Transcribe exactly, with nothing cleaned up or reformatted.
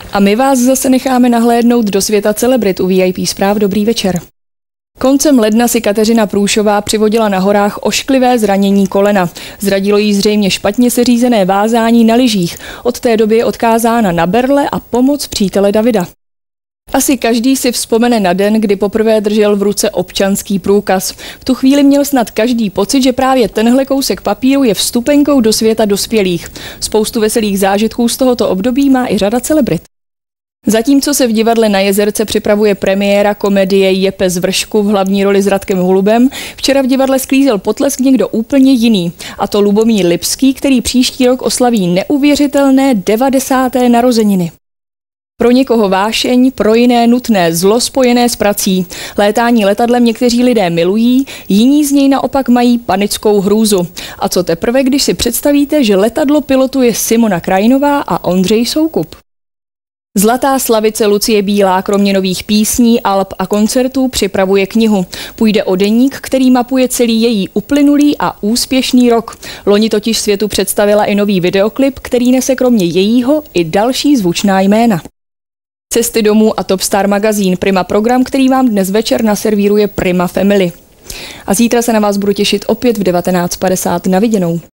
A my vás zase necháme nahlédnout do světa celebrit u V I P zpráv. Dobrý večer. Koncem ledna si Kateřina Průšová přivodila na horách ošklivé zranění kolena. Zradilo jí zřejmě špatně seřízené vázání na lyžích. Od té doby je odkázána na berle a pomoc přítele Davida. Asi každý si vzpomene na den, kdy poprvé držel v ruce občanský průkaz. V tu chvíli měl snad každý pocit, že právě tenhle kousek papíru je vstupenkou do světa dospělých. Spoustu veselých zážitků z tohoto období má i řada celebrit. Zatímco se v divadle Na Jezerce připravuje premiéra komedie Jepe z Vršku v hlavní roli s Radkem Holubem, včera v divadle sklízel potlesk někdo úplně jiný, a to Lubomír Lipský, který příští rok oslaví neuvěřitelné devadesáté narozeniny. Pro někoho vášeň, pro jiné nutné zlo spojené s prací. Létání letadlem někteří lidé milují, jiní z něj naopak mají panickou hrůzu. A co teprve, když si představíte, že letadlo pilotuje Simona Krajinová a Ondřej Soukup. Zlatá slavice Lucie Bílá kromě nových písní, alb a koncertů připravuje knihu. Půjde o deník, který mapuje celý její uplynulý a úspěšný rok. Loni totiž světu představila i nový videoklip, který nese kromě jejího i další zvučná jména. Cesty domů a Top Star magazín, Prima program, který vám dnes večer naservíruje Prima Family. A zítra se na vás budu těšit opět v devatenáct padesát. Na viděnou.